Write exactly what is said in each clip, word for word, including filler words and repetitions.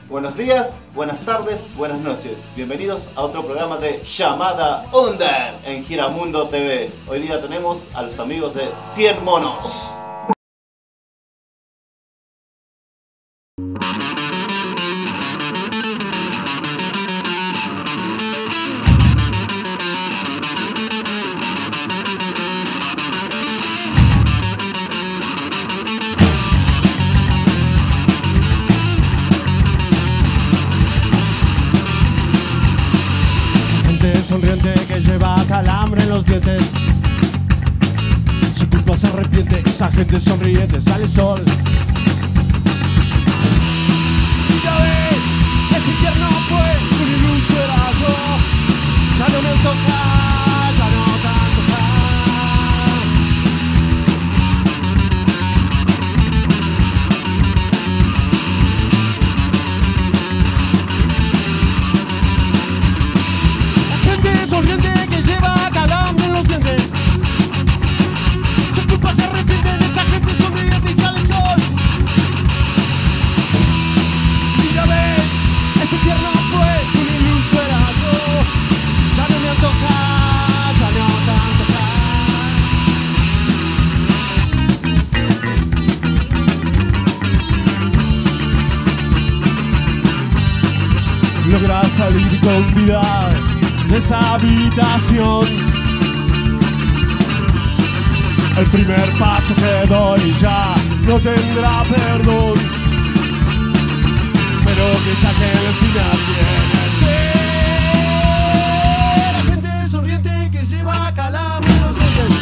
Buenos días, buenas tardes, buenas noches. Bienvenidos a otro programa de Llamada Under en Giramundo T V. Hoy día tenemos a los amigos de cien Monos. Sonriente que lleva calambre en los dientes, su culpa se arrepiente, esa gente sonriente, sale el sol. Y ya ves, ese infierno fue un iluso era yo, ya no me toca, ya no tanto sonriente que lleva calambre en los dientes, su culpa se arrepiente de esa gente sonriente y sale el sol. Y ya ves, ese infierno fue un iluso era yo, ya no me antoja, ya no tanto. Logras salir con vida de esa habitación. El primer paso que doy ya no tendrá perdón, pero quizás en la esquina tienes de la gente sonriente que lleva calambre en los dientes,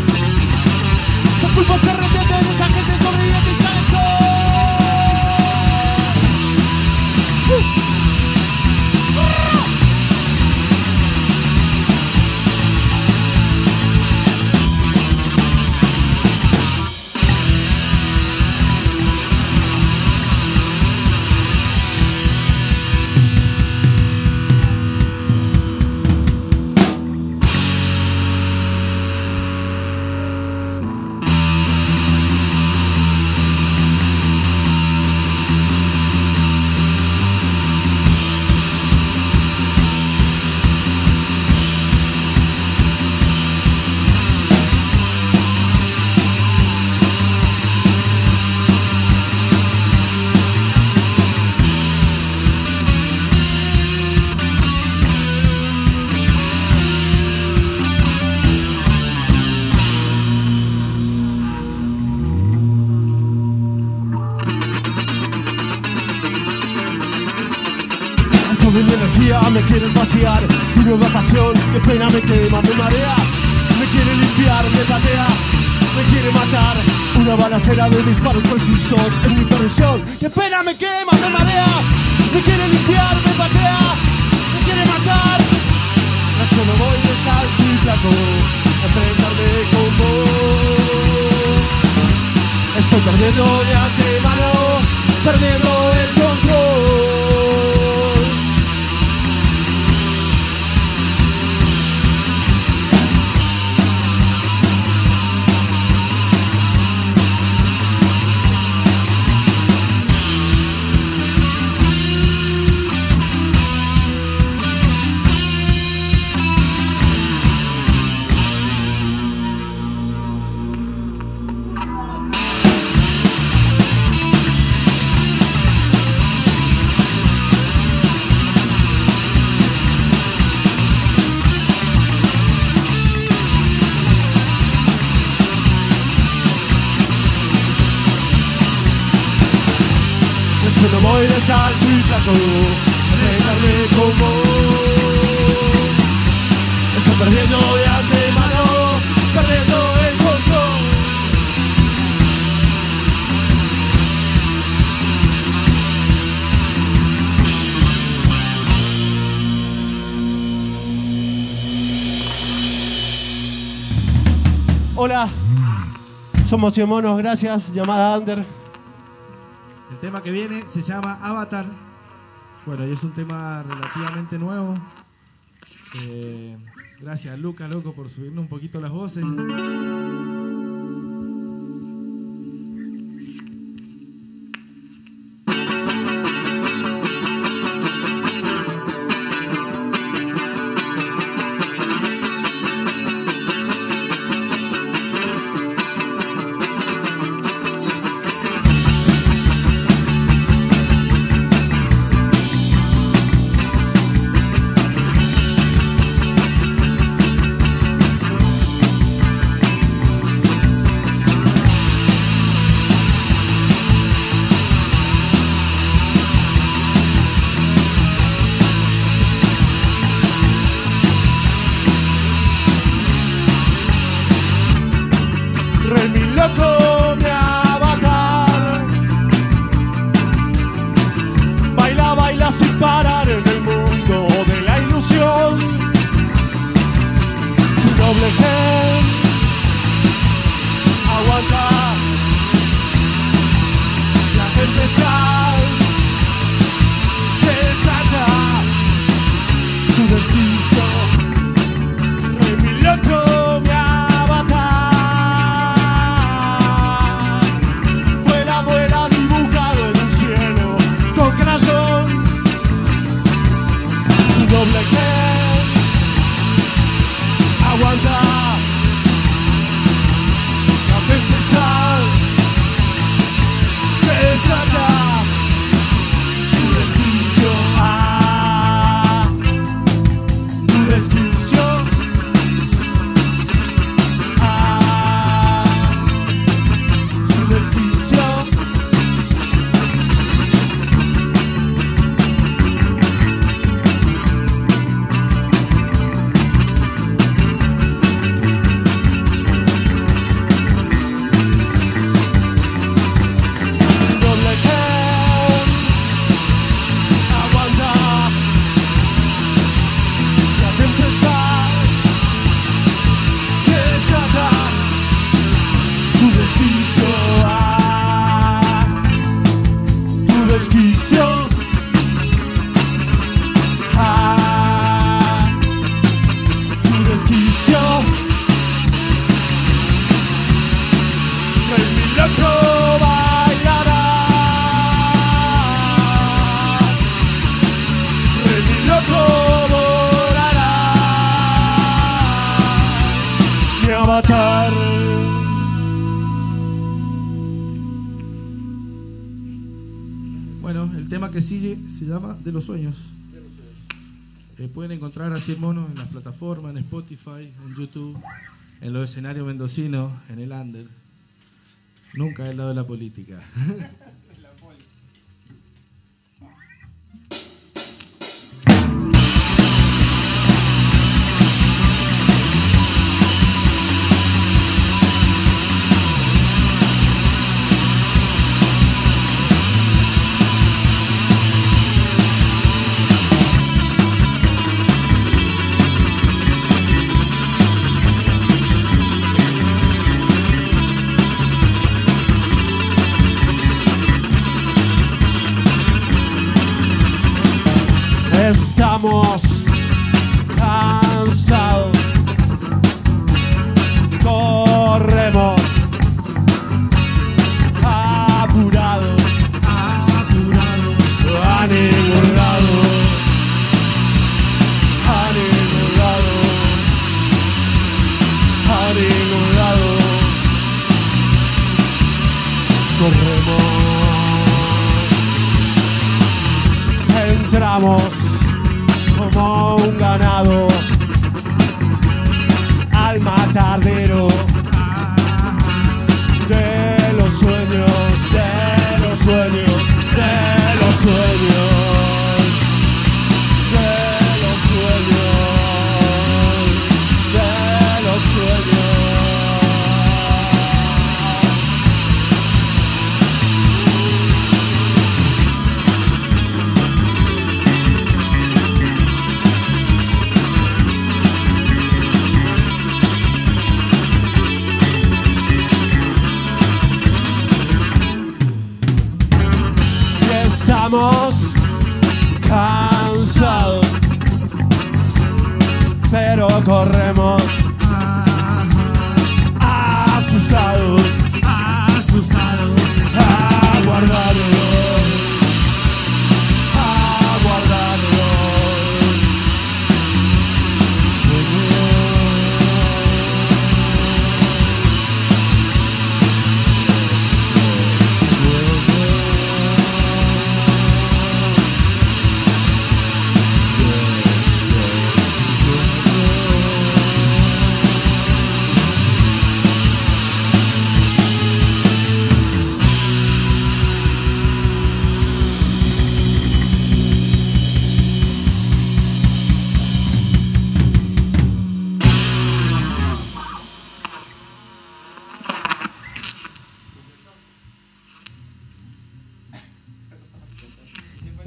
su culpa se arrepiente de esa gente sonriente y sale el sol. uh. De mi energía me quieres vaciar, tu nueva pasión, qué pena me quema, me marea, me quiere limpiar, me patea, me quiere matar, una balacera de disparos precisos, es mi perdición, qué pena me quema, me marea, me quiere limpiar, me patea, me quiere matar, reacciono voy descalzo y flaco, a enfrentarme con vos, estoy perdiendo de antemano, perdiendo el control. No voy descalzo y flaco, enfrentarme con vos. Estoy perdiendo de antemano, perdiendo el control. Hola, somos cien Monos, gracias, Llamada Under. El tema que viene se llama Avatar. Bueno, y es un tema relativamente nuevo. Eh, gracias, Luca, loco, por subirnos un poquito las voces. vuela sin parar en el mundo de la ilusión. Su doble G aguanta la tempestad que saca su desquicio. Rey mi loco, mi avatar, vuela, vuela dibujado en un cielo con crayón. Su doble G aguanta la tempestad que saca tu desquicio. Ah, tu desquicio. Ah, tu desquicio. Doble G aguanta la tempestad que desata tu desquicio. Ah, tu desquicio. Ah, tu desquicio. Rey mi loco bailará. Rey mi loco volará. Mi avatar. Bueno, el tema que sigue se llama De los Sueños. Eh, pueden encontrar a Cien Monos en las plataformas, en Spotify, en YouTube, en los escenarios mendocinos, en el under. Nunca del lado de la política. Estamos cansados, corremos apurados, apurados, a ningún lado, a ningún lado, a ningún lado, corremos, entramos como un ganado al matadero de los sueños, de los sueños, de los sueños, de los sueños, de los sueños. Estamos cansados, pero corremos asustados, asustados, aguardados, aguardados.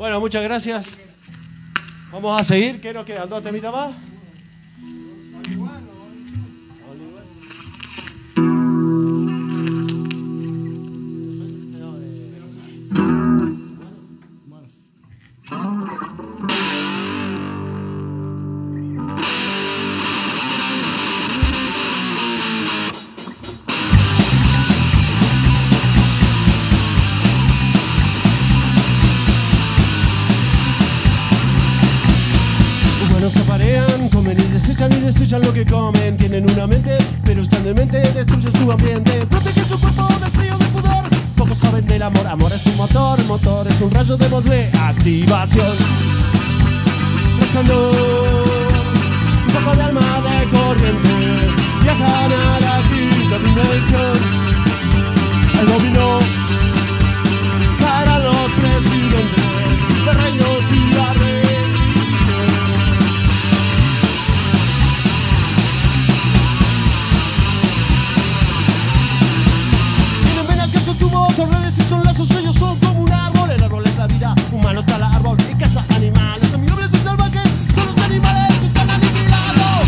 Bueno, muchas gracias. Vamos a seguir. ¿Qué nos quedan? ¿Dos temitas más? Y desechan lo que comen, tienen una mente, pero están demente, destruyen su ambiente, protegen su cuerpo del frío del pudor. Pocos saben del amor, amor es un motor, motor es un rayo de voz de activación. Resplandor, un poco de alma de corriente, viajan a la quinta dimensión. El dominó para los presidentes de reinos y la religión. Son redes y son lazos, ellos son como un árbol. El árbol es la vida, humano tal árbol y caza animales. Amigables y salvajes son los animales que están aniquilados.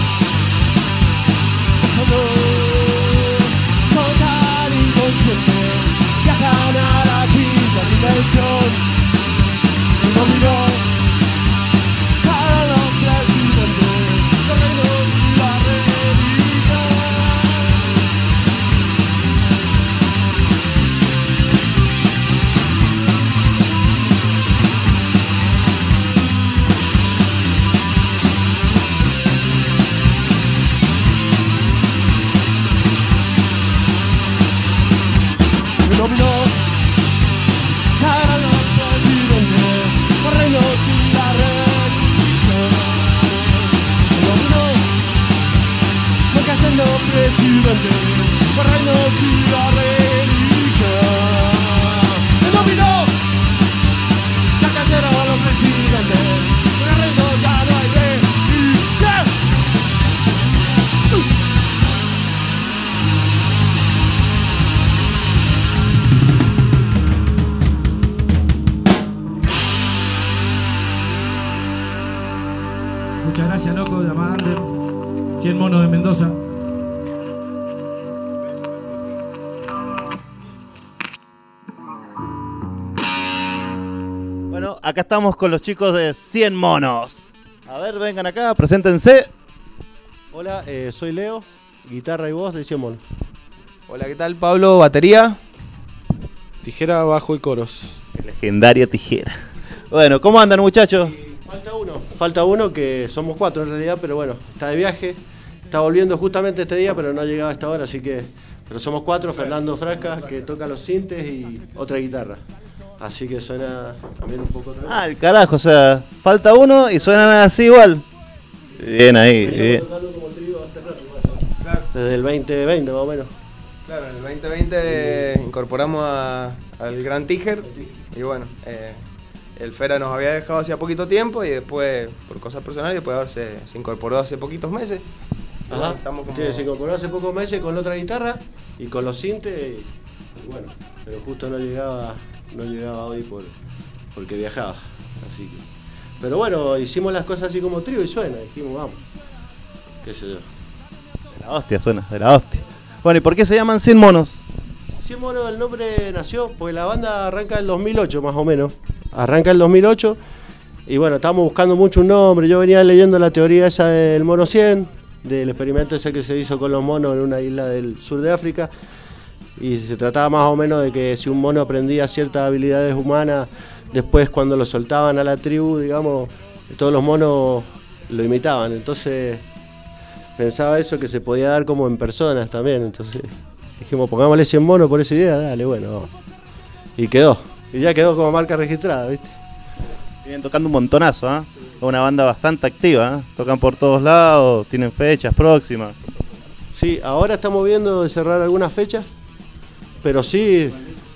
Son tan inconscientes, viajan a la quinta dimensión. El dominó para los presidentes, los reinos y la religión. Dominó para los presidentes, los reinos y la religión. Dominó, van cayendo presidentes, los reinos y la religión. Dominó, ya cayeron los presidentes, en el reino ya no hay religión. Muchas gracias, loco, llamada Ander. cien monos de Mendoza. Bueno, acá estamos con los chicos de cien monos. A ver, vengan acá, preséntense. Hola, eh, soy Leo, guitarra y voz de cien monos. Hola, ¿qué tal? Pablo, batería. Tijera, bajo y coros. Legendaria tijera. Bueno, ¿cómo andan, muchachos? Falta uno, falta uno que somos cuatro en realidad, pero bueno, está de viaje, está volviendo justamente este día, pero no ha llegado a esta hora, así que, pero somos cuatro, Fernando Frasca, que toca los sintes y otra guitarra, así que suena también un poco... Ah, el carajo, o sea, falta uno y suenan así igual. Bien ahí, bien. Tocando como trío hace rato, claro. Desde el veinte veinte más o menos. Claro, en el veinte veinte incorporamos a, al Gran Tiger y bueno... Eh, el Fera nos había dejado hacía poquito tiempo y después, por cosas personales, después ahora se, se incorporó hace poquitos meses. Ajá. Bueno, estamos como... sí, se incorporó hace pocos meses con otra guitarra y con los sintes y, y bueno, pero justo no llegaba, no llegaba hoy por, porque viajaba, así que... Pero bueno, hicimos las cosas así como trío y suena, dijimos vamos, qué sé yo. De la hostia suena, de la hostia. Bueno, ¿y por qué se llaman cien monos? cien monos, el nombre nació porque la banda arranca el dos mil ocho más o menos. Arranca el dos mil ocho y bueno, estábamos buscando mucho un nombre. Yo venía leyendo la teoría esa del mono cien, del experimento ese que se hizo con los monos en una isla del sur de África, y se trataba más o menos de que si un mono aprendía ciertas habilidades humanas, después cuando lo soltaban a la tribu, digamos, todos los monos lo imitaban. Entonces pensaba eso, que se podía dar como en personas también. Entonces dijimos, pongámosle cien monos por esa idea, dale, bueno, vamos. Y quedó. Y ya quedó como marca registrada, ¿viste? Vienen tocando un montonazo, ¿ah? ¿eh? Una banda bastante activa, ¿eh? Tocan por todos lados, tienen fechas próximas. Sí, ahora estamos viendo de cerrar algunas fechas, pero sí,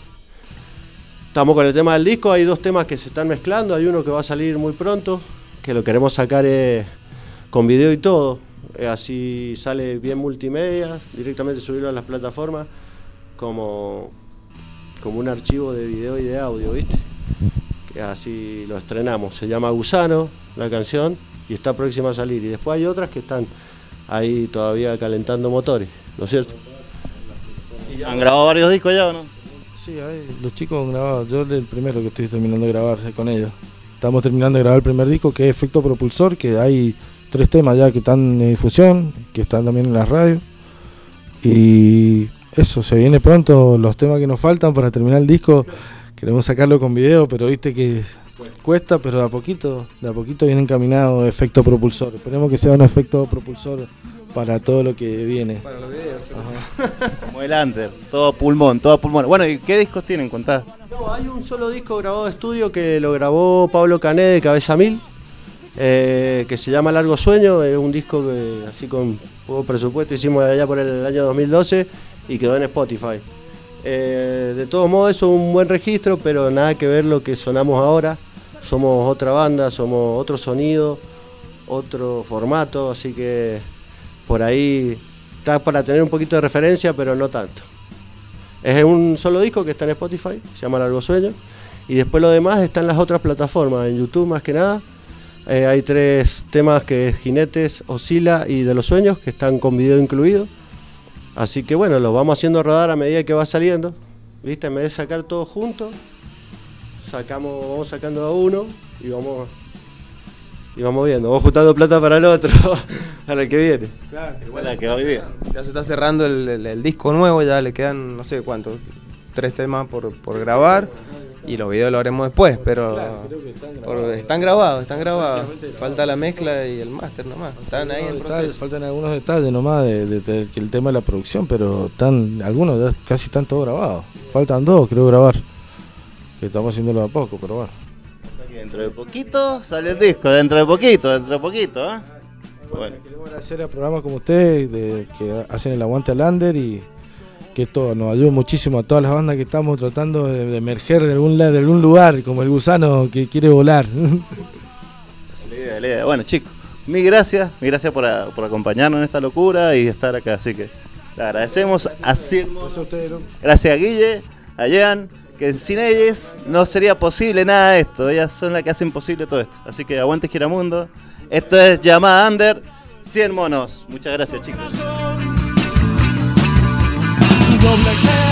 estamos con el tema del disco. Hay dos temas que se están mezclando, hay uno que va a salir muy pronto, que lo queremos sacar eh, con video y todo, eh, así sale bien multimedia, directamente subirlo a las plataformas, como... como un archivo de video y de audio, ¿viste? así lo estrenamos. Se llama Gusano, la canción, y está próxima a salir. Y después hay otras que están ahí todavía calentando motores, ¿no es cierto? ¿Han grabado varios discos ya o no? Sí, hay, los chicos han grabado. Yo el primero que estoy terminando de grabar con ellos. Estamos terminando de grabar el primer disco, que es Efecto Propulsor, que hay tres temas ya que están en difusión, que están también en las radios. Y eso, se viene pronto los temas que nos faltan para terminar el disco. Queremos sacarlo con video, pero viste que cuesta, pero de a poquito, de a poquito viene encaminado Efecto Propulsor. Esperemos que sea un efecto propulsor para todo lo que viene. Para los videos. Como el Under, todo pulmón, todo pulmón. Bueno, ¿y qué discos tienen? Contá. No, hay un solo disco grabado de estudio que lo grabó Pablo Cané de Cabeza Mil, eh, que se llama Largo Sueño. Es un disco que así con poco presupuesto hicimos allá por el año dos mil doce y quedó en Spotify. Eh, de todos modos, eso es un buen registro, pero nada que ver lo que sonamos ahora. Somos otra banda, somos otro sonido, otro formato, así que por ahí está para tener un poquito de referencia, pero no tanto. Es un solo disco que está en Spotify, se llama Largo Sueño, y después lo demás está en las otras plataformas, en YouTube más que nada. Eh, hay tres temas que es Jinetes, Oscila y De los Sueños, que están con video incluido. Así que bueno, los vamos haciendo rodar a medida que va saliendo, ¿viste? En vez de sacar todo juntos, sacamos, vamos sacando a uno y vamos, y vamos viendo, vamos juntando plata para el otro, para el que viene. Claro, Esa es la que hoy día. Ya se está cerrando el, el, el disco nuevo, ya le quedan no sé cuántos, tres temas por, por grabar y los videos lo haremos después, pero Claro, creo que están por- grabados. están grabados, están grabados. Prácticamente Falta la mezcla y el máster nomás, están ahí en Algunos proceso. detalles, faltan algunos detalles nomás de, de- de- que el tema de la producción, pero están algunos ya casi están todos grabados. Faltan dos, creo, grabar. Que estamos haciéndolo a poco, pero bueno. Aquí dentro de poquito sale el disco, dentro de poquito, dentro de poquito, ¿eh? Bueno. Queremos agradecer a programas como ustedes de, que hacen el aguante al under y que esto nos ayuda muchísimo a todas las bandas que estamos tratando de, de emerger de algún, la- de algún lugar, como el gusano que quiere volar. La idea, la idea. Bueno, chicos, mil gracias, mil gracias por, a- por acompañarnos en esta locura y estar acá. Así que le agradecemos a Sirmo, Gracias a ustedes, loco. gracias a Guille, a Jean, que sin ellas no sería posible nada de esto. Ellas son las que hacen posible todo esto. Así que aguante Giramundo. Esto es Llamada Under, cien monos. Muchas gracias, chicos. Su doble G